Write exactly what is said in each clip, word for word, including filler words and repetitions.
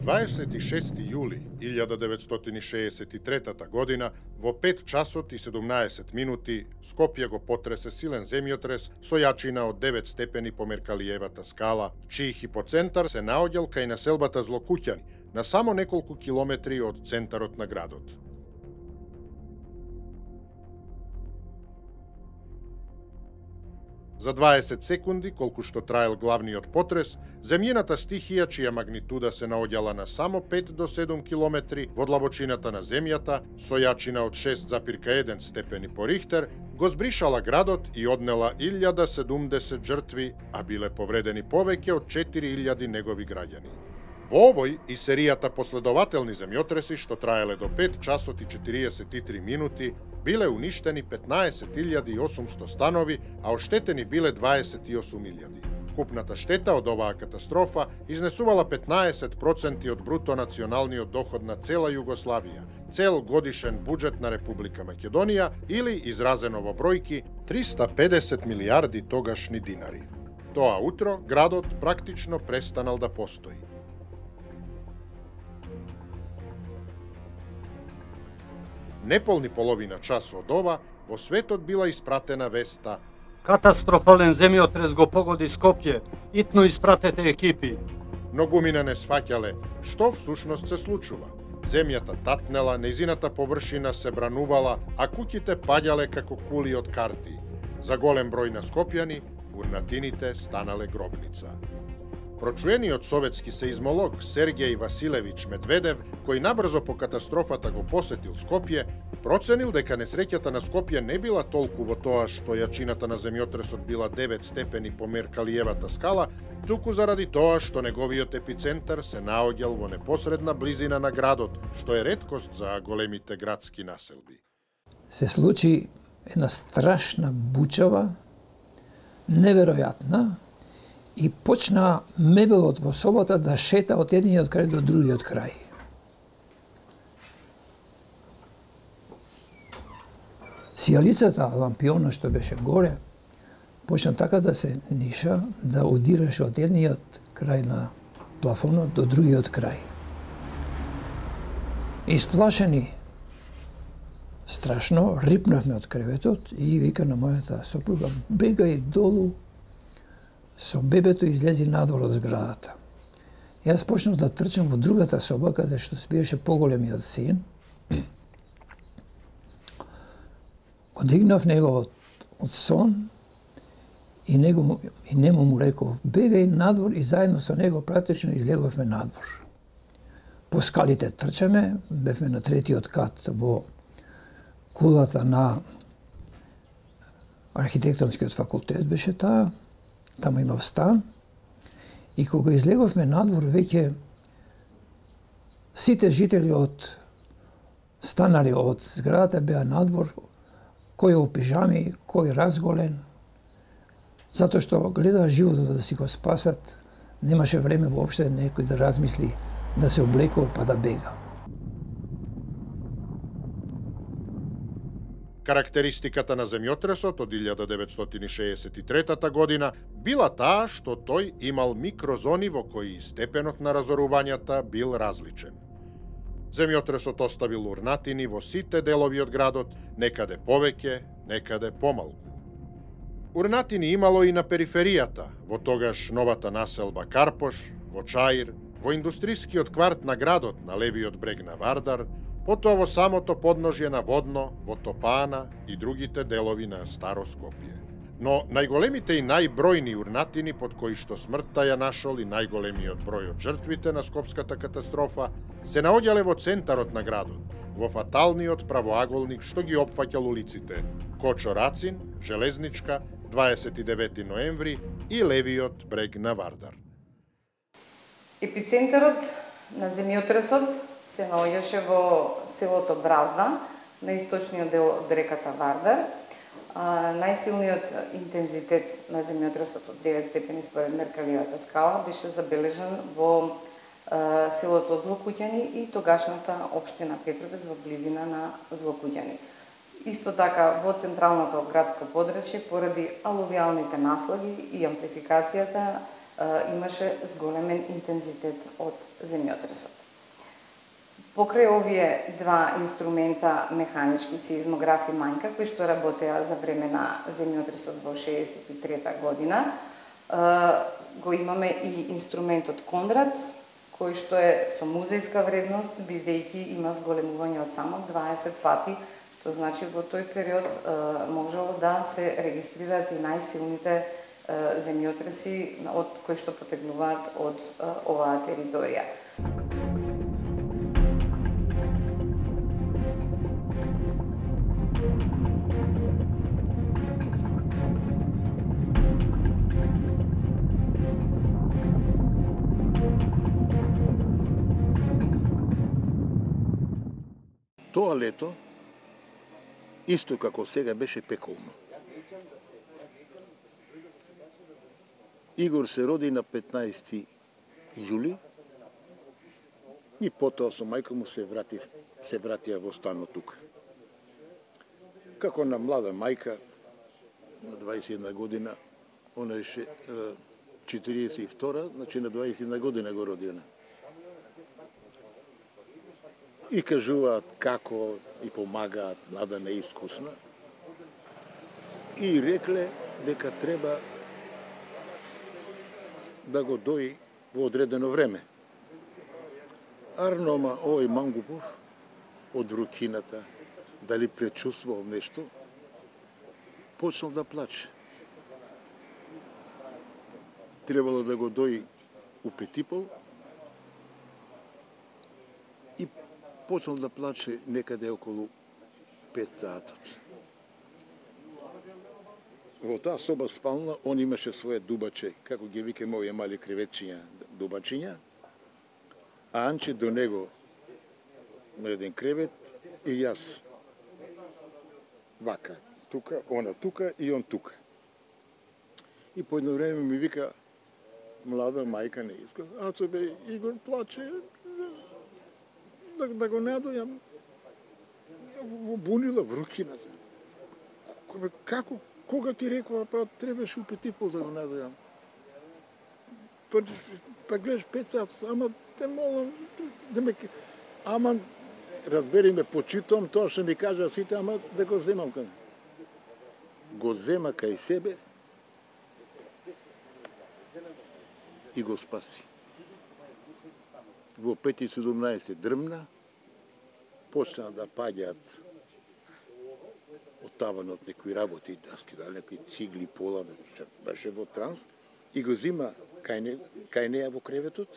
дваесет и шести јули илјада деветстотини шеесет и трета година во пет часот и седумнаесет минути Скопје го потресе силен земјотрес со јачина од девет степени по Меркалиевата скала, чиј хипоцентар се наоѓал кај населбата Злокуќани, на само неколку километри од центарот на градот. За дваесет секунди, колку што траел главниот потрес, земјината стихија, чија магнитуда се наоѓала на само пет до седум километри во длабочината на земјата, со јачина од шест запирка еден степени по Рихтер, го збришала градот и однела илјада седумдесет жртви, а биле повредени повеќе од четири илјади негови граѓани. Во овој и серијата последователни земјотреси, што траеле до пет часот и четириесет и три минути, биле уништени петнаесет илјади и осумсто станови, а оштетени биле дваесет и осум илјади. Купната штета од оваа катастрофа изнесувала петнаесет проценти од бруто националниот доход на цела Југославија, цел годишен буџет на Република Македонија или, изразено во бројки, триста педесет милијарди тогашни динари. Тоа утро градот практично престанал да постои. Неполни половина час од ова, во светот била испратена веста: катастрофален земјотрес го погоди Скопје, итно испратете екипи. Многумина не сваќале што всушност се случува. Земјата татнела, нејзината површина се бранувала, а куќите паѓале како кули од карти. За голем број на скопјани, урнатините станале гробница. Прочуениот советски сеизмолог Сергеј Василевич Медведев, кој набрзо по катастрофата го посетил Скопје, проценил дека несреќата на Скопје не била толку во тоа што јачината на земјотресот била девет степени по Меркалиевата скала, туку заради тоа што неговиот епицентар се наоѓал во непосредна близина на градот, што е реткост за големите градски населби. Се случи една страшна бучава, неверојатна, и почна мебелот во собата да шета од едниот крај до другиот крај. Сијалицата, лампиона што беше горе, почна така да се ниша, да удираше од едниот крај на плафонот до другиот крај. Исплашени страшно, рипнавме од креветот и вика на мојата сопруга: бегај долу, со бебето излези надвор од зградата. Јас почнав да трчам во другата соба, каде што спиеше поголемиот син. Го дигнав него од, од сон и, него, и нему му реков: бегај надвор, и заедно со него практично излеговме надвор. По скалите трчаме, бевме на третиот кат во кулата на архитектонскиот факултет беше таа. Таму имав стан, и кога излеговме надвор, веќе сите жители од станари од зградата беа надвор, кој во пижами, кој разголен, затоа што гледаа животот да си го спасат, немаше време воопште некој да размисли да се облекува па да бега. Карактеристиката на земјотресот од илјада деветстотини шеесет и трета година била таа што тој имал микрозони во кои степенот на разорувањата бил различен. Земјотресот оставил урнатини во сите делови од градот, некаде повеќе, некаде помалку. Урнатини имало и на периферијата, во тогаш новата населба Карпош, во Чаир, во индустрискиот кварт на градот на левиот брег на Вардар, потоа во самото подножје на Водно, во Топана и другите делови на Старо Скопје. Но најголемите и најбројни урнатини под кои што смртта ја нашол и најголемиот број од жртвите на скопската катастрофа се наоѓале во центарот на градот, во фаталниот правоаголник што ги опфаќал улиците Кочо Рацин, Железничка, дваесет и девети ноември и левиот брег на Вардар. Епицентарот на земјотресот се наоѓаше во селото Бразда, на источниот дел од реката Вардар. А, најсилниот интензитет на земјотресот од девет степени според Меркалиевата скала беше забележан во а, селото Злокуќани и тогашната општина Петровец во близина на Злокуќани. Исто така во централното градско подрачје, поради алувијалните наслоги и амплификацијата имаше зголемен интензитет од земјотресот. Покрај овие два инструмента, механички сеизмограф и мањка, кои што работеа за време на земјотресот во шеесет и трета година, го имаме и инструментот Конрад, кој што е со музејска вредност, бидејќи има зголемување од само дваесет пати, што значи во тој период можело да се регистрираат и најсилните земјотреси од кои што потегнуваат од оваа територија. Тоа лето, исто како сега, беше пеколно. Игор се роди на петнаесети јули и потоа со мајка му се врати, се вратија во станот тука. Како на млада мајка, на дваесет и една година, она еше четириесет и втора, значи на дваесет и една година го роди она. И кажуваат како и помагаат, Нада неискусна. И рекле дека треба да го дои во одредено време. Арнома овој Мангупов од врутината, дали пречувствувал нешто, почнал да плаче. Требало да го дои у Петипол и почнал да плаче некаде околу пет саатот. Во таа соба спална, он имаше своје дубаче, како ги викаме овие мали креветчиња, дубачиња, а Анче до него на еден кревет и јас. Вака, тука, она тука и он тука. И по едно време ми вика млада мајка не иска. Ацо бе, Игор плаче, да, да го надојам. Во бунила врукината. Како, кога ти рекува, па требаш у Петипол да го надојам. Па, па гледаш пет сат, ама те молам, да ме... Ама, разбери ме, почитам тоа што ми кажа сите, ама да го земам кај. Го зема кај себе и го спаси. Во пет и седумнаесет дрмна, почна да паѓаат од таванот некои работи, да скидал некои цигли, пола, беше во транс, и го зима кај, не, кај неја во креветот.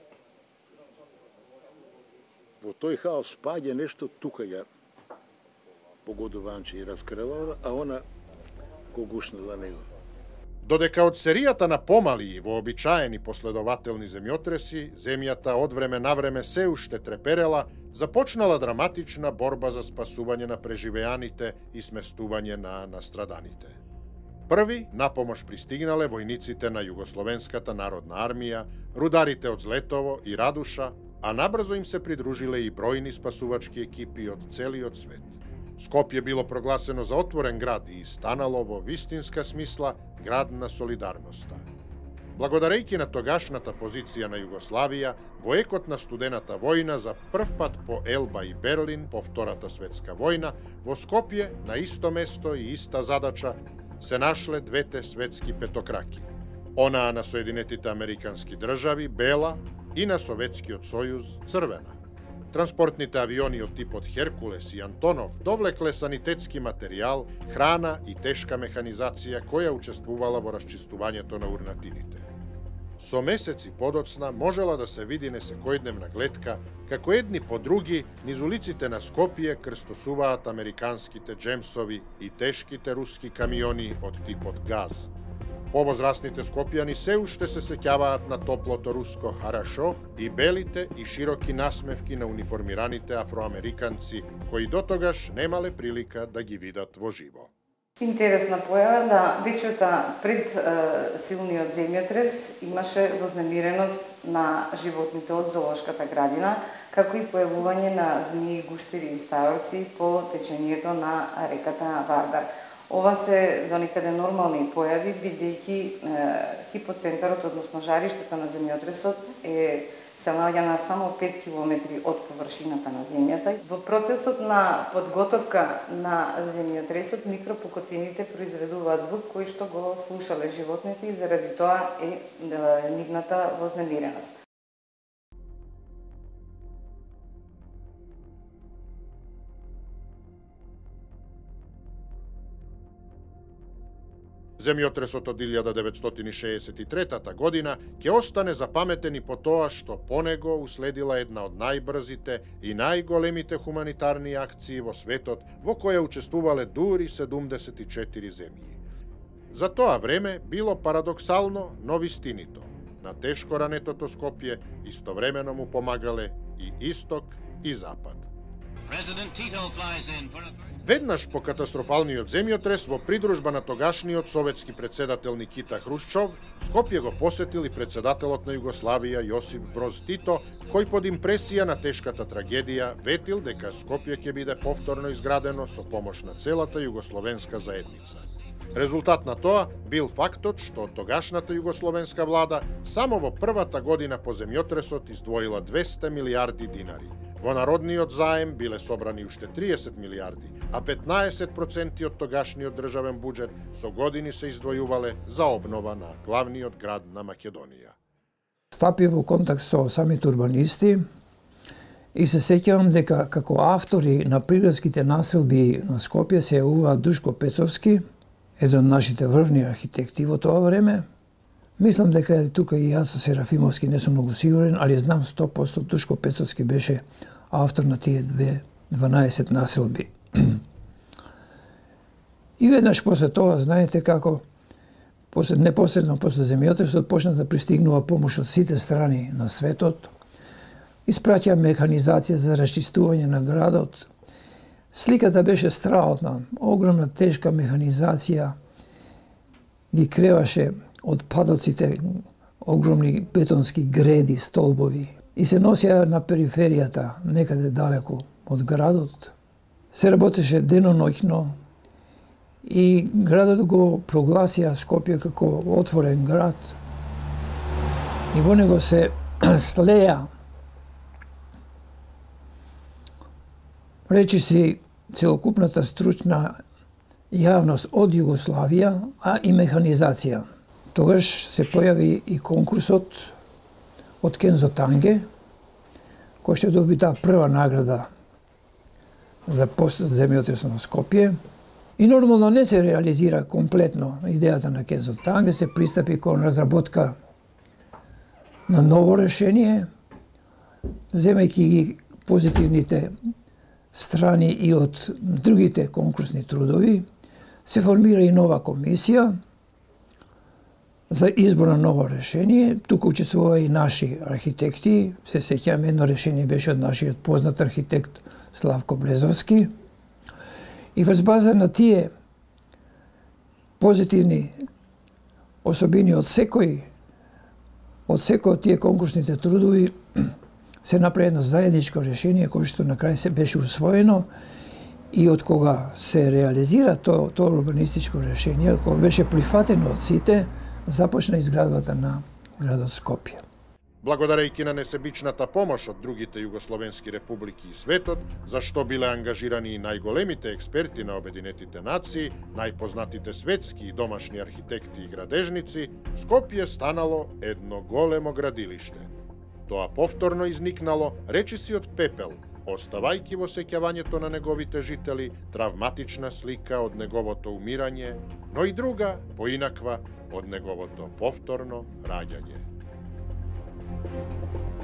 Во тој хаос паѓа нешто, тука ја погодува Анче и раскрвала, а она го гушнала него. Додека од серијата на помали и вообичаени последователни земјотреси, земјата од време на време се уште треперела, започнала драматична борба за спасување на преживеаните и сместување на настраданите. Први на помош пристигнале војниците на Југословенската народна армија, рударите од Злетово и Радуша, а набрзо им се придружиле и бројни спасувачки екипи од целиот свет. Скопје било прогласено за отворен град и станало во вистинска смисла град на солидарноста. Благодарејќи на тогашната позиција на Југославија, во екот на студената војна за прв пат по Елба и Берлин по Втората светска војна, во Скопје на исто место и иста задача се нашле двете светски петокраки. Онаа на Соединетите Американски држави, бела, и на Советскиот сојуз, црвена. Транспортните авиони од типот Херкулес и Антонов довлекле санитетски материјал, храна и тешка механизација која учествувала во расчистувањето на урнатините. Со месеци подоцна можела да се види несекојдневна гледка како едни по други низ улиците на Скопје крстосуваат американските джемсови и тешките руски камиони од типот ГАЗ. Повозрастните скопјани се уште се сеќаваат на топлото руско харашо и белите и широки насмевки на униформираните афроамериканци, кои дотогаш немале прилика да ги видат во живо. Интересна појава да вечерта пред е, силниот земјотрес имаше вознемиреност на животните од зоолошката градина, како и појавување на змии, гуштери и стајорци по течењето на реката Вардар. Ова се до некаде нормални појави, бидејќи хипоцентарот, односно жариштето на земјотресот е се наоѓа на само пет километри од површината на земјата. Во процесот на подготовка на земјотресот микропукотините произведуваат звук кој што го слушале животните и заради тоа е нивната вознемиреност. Земјотресот од илјада деветстотини шеесет и трета година ќе остане запаметен и по тоа што по него уследила една од најбрзите и најголемите хуманитарни акции во светот, во која учествувале дури седумдесет и четири земји. За тоа време било парадоксално, но вистинито. На тешко ранетото Скопје истовремено му помагале и Исток и Запад. Веднаш по катастрофалниот земјотрес во придружба на тогашниот советски председател Никита Хрушчов, Скопје го посетил и председателот на Југославија Јосип Броз Тито, кој под импресија на тешката трагедија ветил дека Скопје ќе биде повторно изградено со помош на целата југословенска заедница. Резултат на тоа бил фактот што тогашната југословенска влада само во првата година по земјотресот издвоила двесте милијарди динари. Во народниот заем биле собрани уште триесет милијарди, а петнаесет проценти од тогашниот државен буџет со години се издвојувале за обнова на главниот град на Македонија. Стапи во контакт со самите урбанисти и се сеќавам дека како автори на приградските населби на Скопје се јавува Душко Пецовски, еден од нашите врвни архитекти во тоа време. Мислам дека е тука и Јацо Серафимовски, не сум многу сигурен, али знам сто проценти Душко Пецовски беше автор на тие две дванаесет населби. И веднаш после тоа, знаете како, после, непосредно после земјотресот почна да пристигнува помош од сите страни на светот, испраќа механизација за расчистување на градот. Сликата беше страотна, огромна тешка механизација ги креваше од падоците огромни бетонски греди, столбови и се носеа на периферијата, некаде далеко од градот. Се работеше деноноќно и градот го прогласија Скопје како отворен град и во него се слеја речиси целокупната стручна јавност од Југославија, а и механизација. Тогаш се појави и конкурсот од Кензо Танге, кој ще доби таа прва награда за пост земјотрес на Скопје. И нормално не се реализира комплетно идејата на Кензо Танге, се пристапи кон разработка на ново решение, земајќи ги позитивните страни и од другите конкурсни трудови, се формира и нова комисија за избор на ново решение. Тука учествува и наши архитекти. Се сеќавам, едно решение беше од нашиот познат архитект Славко Блезовски. И врз база на тие позитивни особини од секој од секој од тие конкурсните трудови се направи едно заедничко решение кој што на крај се беше усвоено и од кога се реализира тоа то урбанистичко решение, кога беше прифатено од сите, започна изградбата на градот Скопје. Благодарејќи на несебичната помош од другите југословенски републики и светот, за што биле ангажирани и најголемите експерти на Обединетите нации, најпознатите светски и домашни архитекти и градежници, Скопје станало едно големо градилиште. Тоа повторно изникнало речиси од пепел, оставајќи во сеќавањето на неговите жители травматична слика од неговото умирање, но и друга, поинаква, од неговото повторно раѓање.